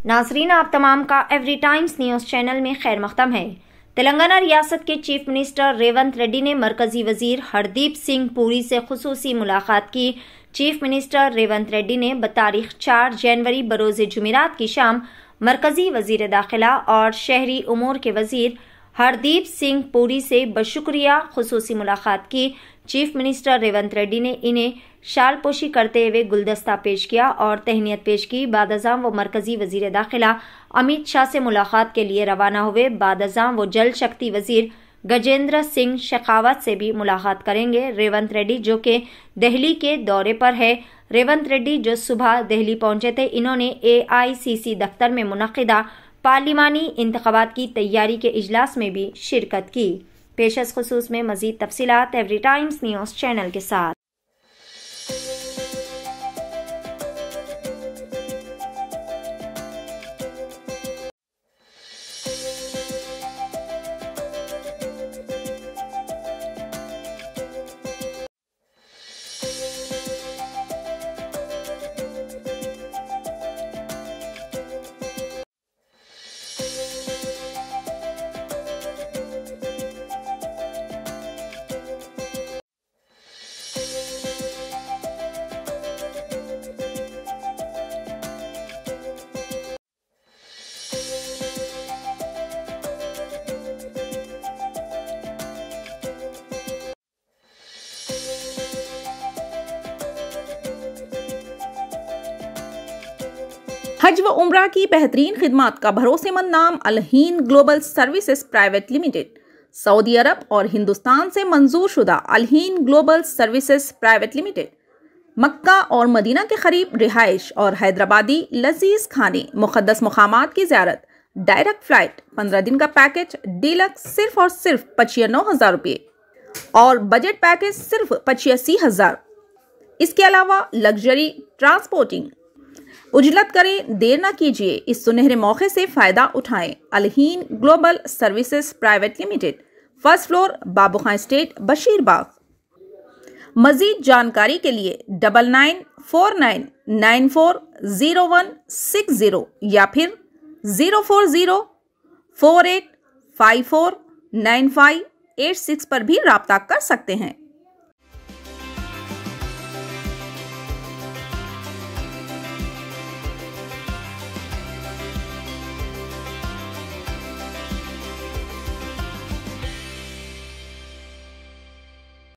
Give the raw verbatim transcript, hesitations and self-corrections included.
नाजरीन, आप तमाम का एवरी टाइम्स न्यूज़ चैनल में खैर मक़दम है। तेलंगाना रियासत के चीफ मिनिस्टर रेवंत रेड्डी ने मरकजी वजीर हरदीप सिंह पुरी से खुसूसी मुलाकात की। चीफ मिनिस्टर रेवंत रेड्डी ने बतारीख चार जनवरी बरोज़ जुमेरात की शाम मरकजी वजीर दाखिला और शहरी उमूर के वजीर हरदीप सिंह पुरी से बशुक्रिया खुसूसी मुलाकात की। चीफ मिनिस्टर रेवंत रेड्डी ने इन्हें शालपोशी करते हुए गुलदस्ता पेश किया और तहनीत पेश की। बादअज़ां वो मरकजी वजीर दाखिला अमित शाह से मुलाकात के लिए रवाना हुए। बादअज़ां वो जल शक्ति वजीर गजेंद्र सिंह शेखावत से भी मुलाकात करेंगे। रेवंत रेड्डी जो कि दिल्ली के दौरे पर है। रेवंत रेड्डी जो सुबह दिल्ली पहुंचे थे, इन्होंने ए आई सी सी दफ्तर में मुनक़िदा पार्लिमानी इंतख़ाबात की तैयारी के इजलास में भी शिरकत की। पेशस खुसूस में मज़ीद तफसीलात एवरी टाइम्स न्यूज़ चैनल के साथ। हज व उम्रा की बेहतरीन खिदमत का भरोसेमंद नाम Al Hind global services private limited. Saudi Arab और हिंदुस्तान से मंजूर शुदा Al Hind global services private limited Makkah और मदीना के करीब रिहाइश और हैदराबादी लजीज खाने, मुक़द्दस मुकामात की ज़ियारत, डायरेक्ट फ्लाइट, पंद्रह दिन का पैकेज डीलक्स सिर्फ और सिर्फ पचानवे हजार रुपये और बजट पैकेज सिर्फ पचासी हजार। इसके अलावा लग्जरी ट्रांसपोर्टिंग। उजलत करें, देर न कीजिए, इस सुनहरे मौके से फ़ायदा उठाएं। Al Hind global services private limited, first floor, Babu Khan estate, Bashirbagh. मज़ीद जानकारी के लिए double nine four nine nine four zero one six zero या फिर zero four zero four eight five four nine five eight six पर भी रब्ता कर सकते हैं।